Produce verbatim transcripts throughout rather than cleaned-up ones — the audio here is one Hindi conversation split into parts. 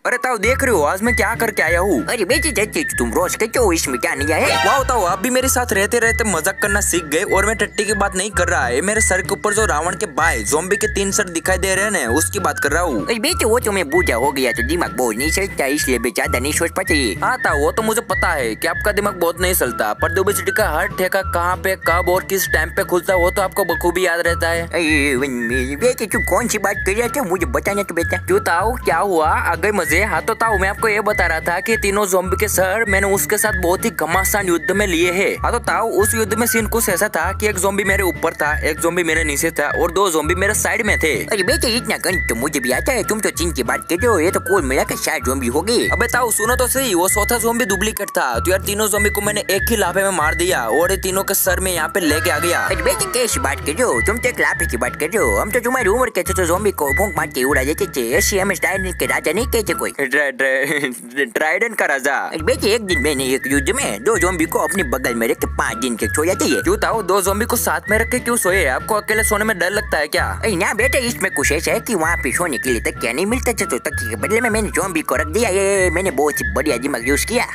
अरे ताऊ देख रहे हो आज मैं क्या करके आया हूँ। अरे बेटी चाची तुम रोज कहते हो इसमें क्या नहीं है। वाह ताऊ आप भी मेरे साथ रहते रहते मजाक करना सीख गए और मैं टट्टी की बात नहीं कर रहा है। मेरे सर के ऊपर जो रावण के बाय ज़ॉम्बी के तीन सर दिखाई दे रहे हैं ना उसकी बात कर रहा हूँ। अरे बेटे वो तो मैं बूढ़ा हो गया तो दिमाग बहुत नहीं चलता इसलिए बेटा ज्यादा नहीं सोच पाते। हाँ ताऊ वो तो मुझे पता है कि आपका दिमाग बहुत नहीं चलता पर दुबई सिटी का हर ठेका कहाँ पे कब और किस टाइम पे खुलता है वो तो आपको बखूबी याद रहता है। बेटे तू कौन सी बात कर रहा था मुझे बताना तो बेटा। क्यों ताऊ क्या हुआ आ गए मजे। हाँ तो ताऊ मैं आपको ये बता रहा था कि तीनों ज़ॉम्बी के सर मैंने उसके साथ बहुत ही घमासान युद्ध में लिए हैं। हाँ तो ताऊ उस युद्ध में सीन कुछ ऐसा था कि एक ज़ॉम्बी मेरे ऊपर था, एक ज़ॉम्बी मेरे नीचे था और दो ज़ॉम्बी मेरे साइड में थे। अरे बेटे इतना गणित तो मुझे भी आता है, तुम तो तीन की बात कर रहे हो, ये तो कुल मिलाकर चार ज़ॉम्बी हो गए। अबे ताऊ सुनो तो सही, वो चौथा ज़ॉम्बी डुप्लीकेट था तो यार तीनों ज़ॉम्बी को मैंने एक ही लाफे में मार दिया और तीनों के सर में यहाँ पे लेके आ गया। अरे बेटे कैसी बात कर रहे हो, तुम तो एक लाफे की बात कर रहे हो, हम तो तुम्हारी उम्र के थे तो ज़ॉम्बी को भूख मार के उड़ा देते थे। ऐसे हमें के राजा नहीं कहते कोई, ट्राइडेंट का राजा। बेटे एक दिन मैंने एक युद्ध में दो ज़ॉम्बी को अपने बगल में रख के पाँच दिन के सोया चाहिए। क्यों ताऊ दो ज़ॉम्बी को साथ में रख के क्यों सोए, आपको अकेले सोने में डर लगता है क्या? अरे ना बेटे इसमें कुछ ऐसा है कि वहाँ पे सोने के लिए तकिया नहीं मिलता था तो तकिए के बदले में मैंने ज़ॉम्बी को रख दिया। ये मैंने बहुत ही बढ़िया दिमाग यूज किया।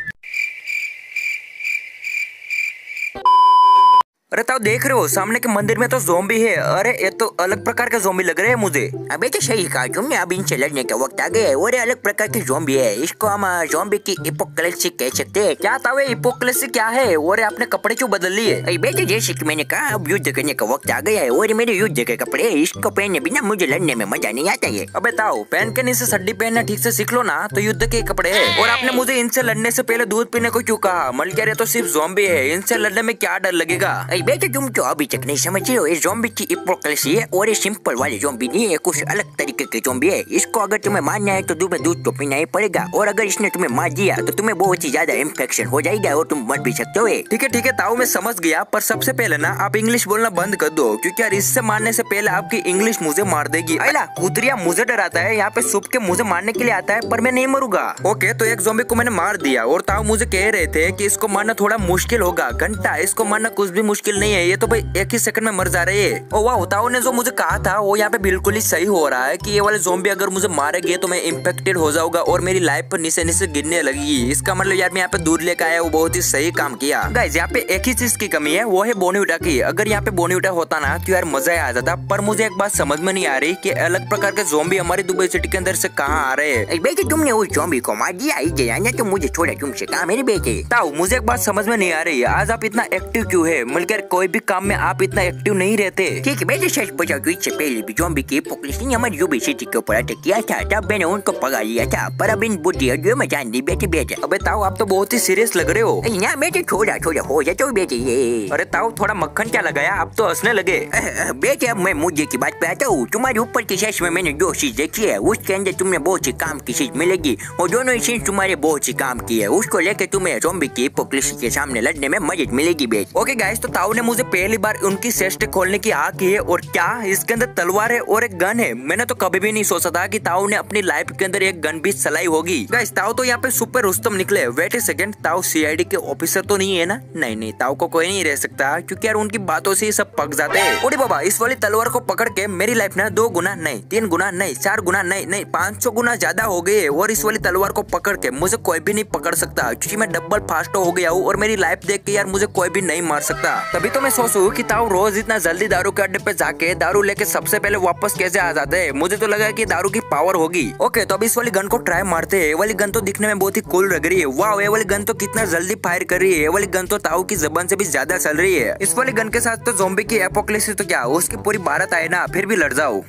अरे ताऊ देख रहे हो सामने के मंदिर में तो ज़ॉम्बी है। अरे ये तो अलग प्रकार के ज़ॉम्बी लग रहे हैं मुझे। अबे तो सही कहा तुमने, अब इनसे लड़ने का वक्त आ गया है और अलग प्रकार के ज़ॉम्बी है, इसको हम ज़ॉम्बी की एपोकलिप्स कह सकते हैं। क्या ताऊ एपोकलिप्स क्या है और आपने कपड़े क्यों बदल लिए? अरे बेटे जैसे कि मैंने कहा अब युद्ध करने का वक्त आ गया है और मेरे युद्ध के कपड़े इसको पहनने बिना मुझे लड़ने में मजा नहीं आता है। अबे ताऊ पहन के नीचे सड्डी पहनना ठीक से सीख लो ना, तो युद्ध के कपड़े है। और आपने मुझे इनसे लड़ने से पहले दूध पीने को क्यों कहा? मलकिया तो सिर्फ ज़ॉम्बी है, इनसे लड़ने में क्या डर लगेगा? अरे बेटे तुम तो अभी तक नहीं समझ रहे हो, ये ज़ॉम्बी की एपोकलिप्स है और ये सिंपल वाले ज़ॉम्बी नहीं है, कुछ अलग तरीके के ज़ॉम्बी है। इसको अगर तुम्हें मारना है तो तुम्हें दूध तो पीना ही पड़ेगा और अगर इसने तुम्हें मार दिया तो तुम्हें बहुत ही ज्यादा इन्फेक्शन हो जाएगा और तुम मर भी सकते हो। ठीक है ठीक है ताऊ मैं समझ गया, पर सबसे पहले ना आप इंग्लिश बोलना बंद कर दो क्योंकि यार इससे मारने से पहले आपकी इंग्लिश मुझे मार देगी। अला कुतरिया मुझे डराता है, यहाँ पे सुप के मुझे मारने के लिए आता है पर मैं नहीं मरूंगा। ओके तो एक ज़ॉम्बी को मैंने मार दिया और ताऊ मुझे कह रहे थे कि इसको मारना थोड़ा मुश्किल होगा। घंटा इसको मारना कुछ भी मुश्किल नहीं है, ये तो भाई एक ही सेकंड में मर जा रहे हैं। ओ वाह ताऊ ने जो मुझे कहा था वो यहाँ पे बिल्कुल ही सही हो रहा है कि ये वाले ज़ॉम्बी अगर मुझे मारेंगे तो मैं इम्पेक्टेड हो जाऊंगा और मेरी लाइफ पर नीचे नीचे गिरने लगेगी। इसका मतलब यार मैं यहाँ पे दूर लेकर आया, वो बहुत ही सही काम किया। गाइस यहाँ पे एक ही चीज की कमी है, वो है बोनीविटा की। अगर यहाँ पे बोनीविटा होता ना तो यार मजा आ जाता, पर मुझे एक बात समझ में नहीं आ रही कि अलग प्रकार के ज़ॉम्बी हमारी दुबई सिटी के अंदर से कहाँ आ रहे हैं। बेटे तुमने उस ज़ॉम्बी को मार दिया इधर तो मुझे छोड़ा तुमसे कहा मेरे बेटे। ताऊ मुझे एक बात समझ में नहीं आ रही है, आज आप इतना एक्टिव क्यों है? मतलब कोई भी काम में आप इतना एक्टिव नहीं रहते। ठीक है बेटे सच बताओ तो इससे पहले भी ज़ॉम्बी की एपोकलिप्स ने हमारी दुबई सिटी के ऊपर अटैक किया था, तब मैंने उनको पकड़ लिया था, पर अब इन बुद्धियों में जान दी बेटे बेटे। अबे ताऊ आप तो बहुत ही सीरियस लग रहे हो। ना बेटे थोड़ा थोड़ा हो जाए तो बेटे ये। अरे ताऊ थोड़ा मक्खन क्या लगाया, आप तो हंसने लगे। बेटे अब मैं मुद्दे की बात पे आता हूँ। तुम्हारे ऊपर की सेश में मैंने दो चीज देखी है, उसके अंदर तुम्हें बहुत सी काम की चीज मिलेगी और दोनों ही चीज तुम्हारे बहुत सी काम की है, उसको लेके तुम्हें ज़ॉम्बी की एपोकलिप्स के सामने लड़ने में मदद मिलेगी बेटे। ओके गाइस तो ताऊ ने मुझे पहली बार उनकी चेस्ट खोलने की आग की है और क्या इसके अंदर तलवार है और एक गन है। मैंने तो कभी भी नहीं सोचा था कि ताऊ ने अपनी लाइफ के अंदर एक गन भी चलाई होगी। गाइस ताऊ तो यहाँ पे सुपर रुस्तम निकले। वेट ए सेकंड, ताऊ सीआईडी के ऑफिसर तो नहीं है ना? नहीं नहीं ताऊ को कोई नहीं रह सकता क्योंकि यार उनकी बातों से सब पक जाते हैं। ओरे बाबा इस वाली तलवार को पकड़ के मेरी लाइफ ना दो गुना नहीं, तीन गुना नहीं, चार गुना नहीं नहीं पाँच सौ गुना ज्यादा हो गई है और इस वाली तलवार को पकड़ के मुझे कोई भी नहीं पकड़ सकता क्योंकि मैं डबल फास्ट हो गया हूँ और मेरी लाइफ देख के यार मुझे कोई भी नहीं मार सकता। तभी तो मैं सोचूं कि ताऊ रोज इतना जल्दी दारू के अड्डे पे जाके दारू लेके सबसे पहले वापस कैसे आ जाते हैं। मुझे तो लगा कि दारू की पावर होगी। ओके तो अब इस वाली गन को ट्राई मारते हैं। ये वाली गन तो दिखने में बहुत ही कूल लग रही है। वाह ये वाली गन तो कितना जल्दी फायर कर रही है, ये वाली गन तो ताऊ की जबान से भी ज्यादा चल रही है। इस वाली गन के साथ तो ज़ॉम्बी की एपोकलिप्स तो क्या उसकी पूरी भारत आए ना, फिर भी लड़ जाओ।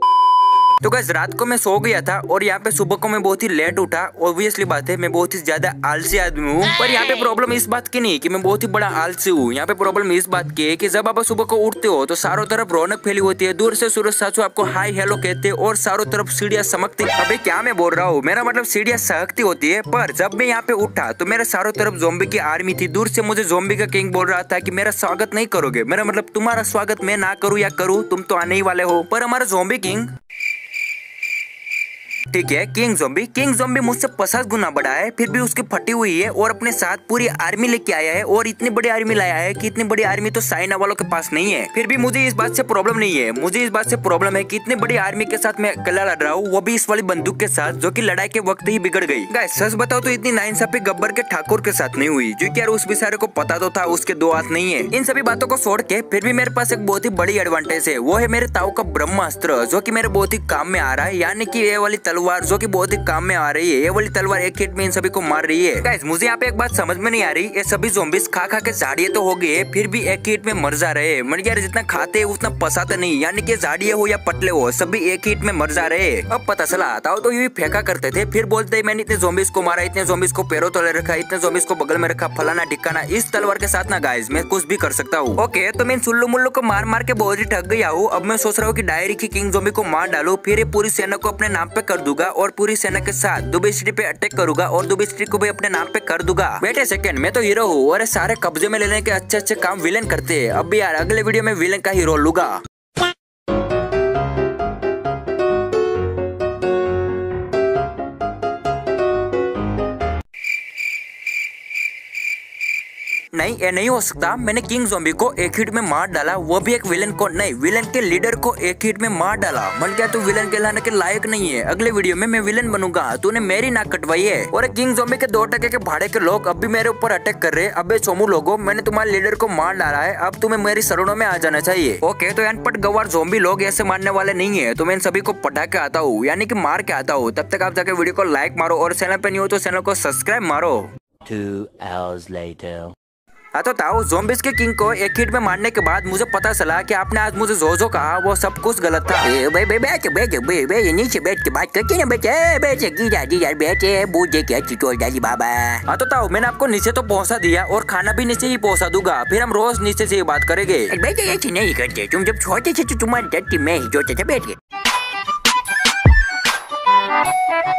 तो गाइस रात को मैं सो गया था और यहाँ पे सुबह को मैं बहुत ही लेट उठा। ऑब्वियसली बात है मैं बहुत ही ज्यादा आलसी आदमी हूँ, पर यहाँ पे प्रॉब्लम इस बात की नहीं कि मैं बहुत ही बड़ा आलसी हूँ। यहाँ पे प्रॉब्लम इस बात की है कि जब आप सुबह को उठते हो तो चारों तरफ रौनक फैली होती है, दूर से सूरज साचू आपको हाई हेलो कहते हैं और चारों तरफ सीढ़ियाँ चमकती। अबे क्या मैं बोल रहा हूँ, मेरा मतलब सीढ़ियाँ सहकती होती है। पर जब मैं यहाँ पे उठा तो मेरे चारों तरफ ज़ॉम्बी की आर्मी थी। दूर से मुझे ज़ॉम्बी का किंग बोल रहा था कि मेरा स्वागत नहीं करोगे। मेरा मतलब तुम्हारा स्वागत मैं ना करूँ या करूँ, तुम तो आने ही वाले हो। पर हमारा ज़ॉम्बी किंग ठीक है, किंग ज़ॉम्बी किंग ज़ॉम्बी मुझसे पचास गुना बड़ा है, फिर भी उसकी फटी हुई है और अपने साथ पूरी आर्मी लेके आया है और इतनी बड़ी आर्मी लाया है कि इतनी बड़ी आर्मी तो चाइना वालों के पास नहीं है। फिर भी मुझे इस बात से प्रॉब्लम नहीं है, मुझे इस बात से प्रॉब्लम है कि इतनी बड़ी आर्मी के साथ मैं अकेला लड़ रहा हूँ, वो भी इस वाली बंदूक के साथ जो कि लड़ाई के वक्त ही बिगड़ गई। गाइस सच बताओ तो इतनी नाइंसाफी गब्बर के ठाकुर के साथ नहीं हुई, जो कि यार उस बेचारे को पता तो था उसके दो हाथ नहीं है। इन सभी बातों को छोड़ के फिर भी मेरे पास एक बहुत ही बड़ी एडवांटेज है, वो है मेरे ताऊ का ब्रह्मास्त्र, जो कि मेरे बहुत ही काम में आ रहा है। यानी कि ये वाली तलवार जो कि बहुत ही काम में आ रही है, ये वाली तलवार एक हिट में इन सभी को मार रही है। गाइस मुझे यहाँ पे एक बात समझ में नहीं आ रही, ये सभी ज़ॉम्बीज़ खा खा के झाड़िये तो हो गए, फिर भी एक हिट में मर जा रहे हैं। मतलब यार जितना खाते हैं उतना पसाते नहीं, यानी कि झाड़िये हो या पतले हो सभी एक हिट में मर जा रहे हैं। अब पता चला ताऊ तो ये फेंका करते थे, फिर बोलते मैंने इतने ज़ॉम्बीज़ को मारा, इतने ज़ॉम्बीज़ को पैरों तले रखा, इतने ज़ॉम्बीज़ को बगल में रखा, फलाना ठिकाना। इस तलवार के साथ ना गाइस मैं कुछ भी कर सकता हूँ। ओके तो मैं सुल्लू मुल्लू को मार मार के बहुत ही थक गया हूँ। अब मैं सोच रहा हूँ कि डायरी की किंग ज़ॉम्बी को मार डालूं, फिर ये पूरी सेना को अपने नाम पे कर दूंगा और पूरी सेना के साथ दुबई सिटी पे अटैक करूंगा और दुबई सिटी को भी अपने नाम पे कर दूंगा। वेट ए सेकंड, मैं तो हीरो हूँ और सारे कब्जे में लेने के अच्छे अच्छे काम विलेन करते हैं। अब भी यार अगले वीडियो में विलेन का ही रोल लूंगा। नहीं ये नहीं हो सकता, मैंने किंग ज़ॉम्बी को एक हिट में मार डाला, वो भी एक विलेन को नहीं, विलेन के लीडर को एक हिट में मार डाला। मन क्या तू विलेन कहलाने के लायक नहीं है, अगले वीडियो में मैं विलेन बनूंगा, तूने मेरी नाक कटवाई है। और किंग ज़ॉम्बी के दो टके के भाड़े के लोग अब भी मेरे ऊपर अटैक कर रहे हैं। अबे सोमू लोगो, मैंने तुम्हारे लीडर को मार डाला है, अब तुम्हें मेरी शरणों में आ जाना चाहिए। ओके तो अनपढ़ गवार ज़ॉम्बी लोग ऐसे मारने वाले नहीं है, तो मैं इन सभी को पटा के आता हूँ, यानी कि मार के आता हूँ। तब तक आप जाके वीडियो को लाइक मारो और चैनल पे नहीं हो तो चैनल को सब्सक्राइब मारो। Two hours later. हाँ तो ताऊ ज़ॉम्बीज़ के किंग को एक हिट में मारने के बाद मुझे पता चला कि आपने आज मुझे जो जो कहा वो सब कुछ गलत था। ए बे बे बैठ बैठ बे बे नीचे बैठ के बात करते ना बेटे, बैठ गिरा गिरा बैठे बूझे क्या चिटोल डाली बाबा। हाँ तो ताऊ मैंने आपको नीचे तो पहुँचा दिया और खाना भी नीचे ही पहुँचा दूंगा, फिर हम रोज नीचे से ही बात करेंगे। बेटे ऐसे नहीं करते, तुम जब छोटे थे तो तुम्हारी धरती में ही जोते थे, बैठ के।